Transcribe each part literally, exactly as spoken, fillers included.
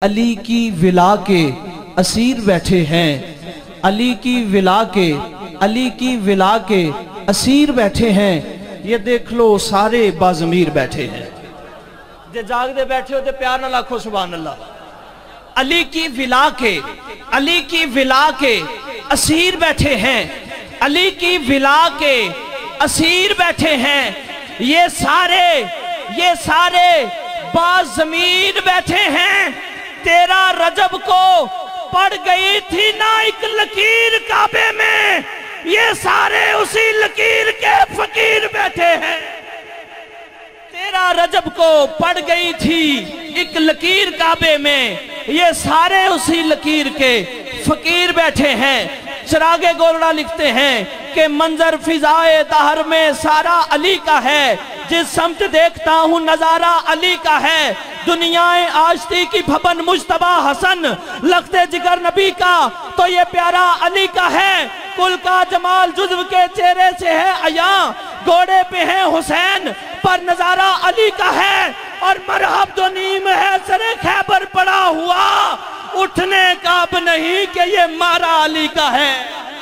علی کی ولا کے اسیر بیٹھے ہیں، علی کی ولا کے علی کی ولا کے اسیر بیٹھے ہیں، یہ دیکھ لو سارے بازمیر بیٹھے ہیں۔ جے جاگ دے بیٹھے ہو تے پیار نہ لاکھو سبحان اللہ۔ علی کی ولا کے علی کی ولا کے اسیر بیٹھے ہیں، علی کی ولا کے اسیر بیٹھے ہیں، یہ سارے یہ سارے بازمیر بیٹھے ہیں۔ تیرا رجب کو پڑ گئی تھی نا ایک لکیر کعبے میں، یہ سارے اسی لکیر کے فقیر بیٹھے ہیں۔ تیرا رجب کو پڑ گئی تھی ایک لکیر کعبے میں، یہ سارے اسی لکیر کے فقیر بیٹھے ہیں۔ چراغ گولڑا لکھتے ہیں کہ منظر فضائے دہر میں سارا علی کا ہے، جس سمت دیکھتا ہوں نظارہ علی کا ہے۔ دنیا آشتی کی بھبن مجتبہ حسن، لخت جگر نبی کا تو یہ پیارا علی کا ہے۔ کل کا جمال جزو کے چہرے سے ہے عیاں، گھوڑے پہ ہے حسین پر نظارہ علی کا ہے۔ اور مرحب دو نیم ہے سر خیبر پڑا ہوا، اٹھنے کا اب نہیں کہ یہ مارا علی کا ہے۔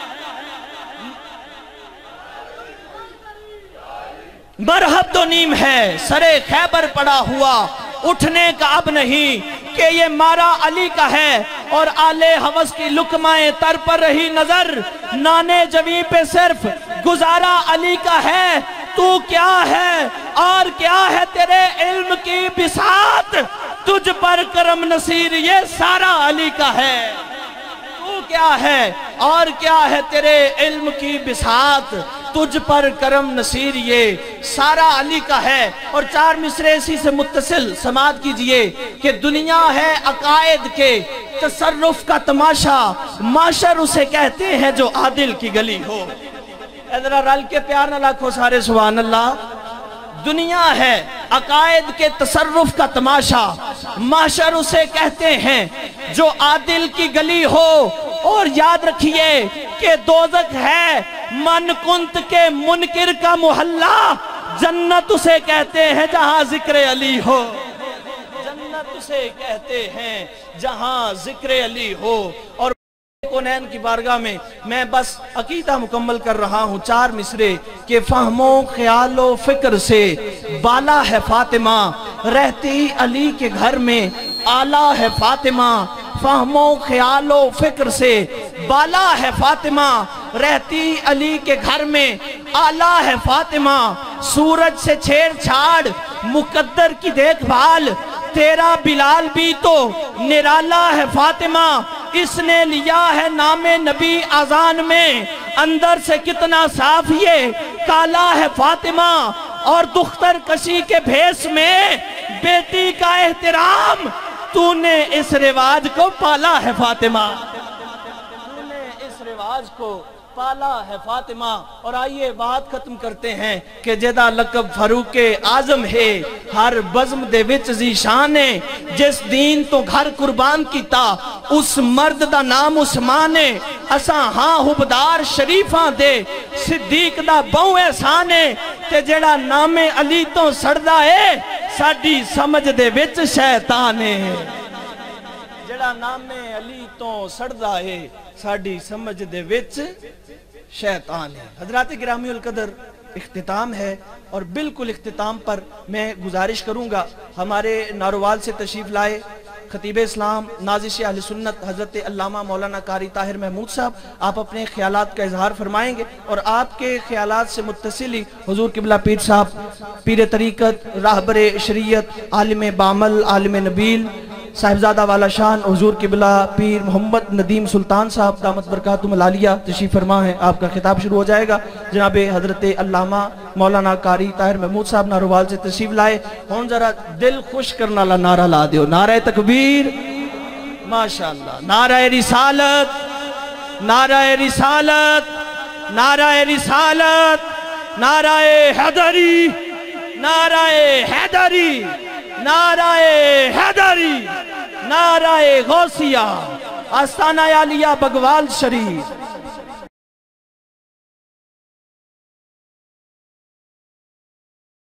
مرحب دو نیم ہے سر خیبر پڑا ہوا، اٹھنے کا اب نہیں کہ یہ مارا علی کا ہے۔ اور آل حوث کی لقمائیں تر پر رہی نظر، نانے جویں پہ صرف گزارا علی کا ہے۔ تو کیا ہے اور کیا ہے تیرے علم کی بساط، تجھ پر کرم نصیر یہ سارا علی کا ہے۔ تو کیا ہے اور کیا ہے تیرے علم کی بساط، تجھ پر کرم نصیر یہ سارا علی کا ہے۔ اور چار مصرے اسی سے متصل سماعت کیجئے کہ دنیا ہے عقائد کے تصرف کا تماشا، معاشر اسے کہتے ہیں جو عادل کی گلی ہو۔ ادھرا رل کے پیار نہ لاکھو سارے سبحان اللہ۔ دنیا ہے عقائد کے تصرف کا تماشا، معاشر اسے کہتے ہیں جو عادل کی گلی ہو۔ اور یاد رکھیے کہ دوزخ ہے من کنت کے منکر کا محلہ، جنت اسے کہتے ہیں جہاں ذکر علی ہو۔ جنت اسے کہتے ہیں جہاں ذکر علی ہو۔ اور کونین کی بارگاہ میں میں بس عقیدہ مکمل کر رہا ہوں چار مصرے کہ فہم و خیال و فکر سے بالا ہے فاطمہ، رہتی علی کے گھر میں آلہ ہے فاطمہ۔ فہم و خیال و فکر سے بالا ہے فاطمہ، رہتی علی کے گھر میں آلہ ہے فاطمہ۔ سورج سے چھیڑ چھاڑ مقدر کی دیکھ بھال، تیرا بلال بھی تو نرالا ہے فاطمہ۔ اس نے لیا ہے نام نبی اذان میں، اندر سے کتنا صاف یہ کالا ہے فاطمہ۔ اور دختر کشی کے بھیس میں بیٹی کا احترام، تو نے اس رواج کو پالا ہے فاطمہ۔ تو نے اس رواج کو پالا ہے فاطمہ۔ اور آئیے بات ختم کرتے ہیں کہ جدا لقب فاروق اعظم ہے، ہر بزم دے وچ ذیشان ہے۔ جس دین تو گھر قربان کیتا اس مرد دا نام عثمان ہے۔ اساں ہاں حبدار شریفاں دے صدیق دا بہو احسان ہے۔ تے جڑا نام علی تو سڑدا ہے ساڈی سمجھ دے وچ شیطان ہے۔ جڑا نام علی تو سڑدا ہے ساڈی سمجھ دے وچ شیطان ہے۔ حضرات گرامی القدر اختتام ہے، اور بالکل اختتام پر میں گزارش کروں گا ہمارے ناروال سے تشریف لائے خطیب اسلام نازش اہل سنت حضرت علامہ مولانا قاری طاہر محمود صاحب، آپ اپنے خیالات کا اظہار فرمائیں گے۔ اور آپ کے خیالات سے متصلی حضور قبلہ پیر صاحب، پیر طریقت، راہبر شریعت، عالم بامل، عالم نبیل، صاحبزادہ والا شان حضور قبلہ پیر محمد ندیم سلطان صاحب دامت برکاتہم العالیہ تشریف فرما ہے۔ آپ کا خطاب شروع ہو جائے گا۔ جناب حضرت علامہ مولانا قاری طاہر محمود صاحب ناروال سے تشریف لائے۔ ہون ذرا دل خوش کرنا لا نعرہ لا دیو، نعرہ تکبیر، ماشاءاللہ، نعرہ رسالت، نعرہ رسالت، نعرہ رسالت، نعرہ حیدری، نعرہ حیدری، نعرہ حیدری، نعرہ غوثیہ، آستانہ عالیہ بگوال شریف۔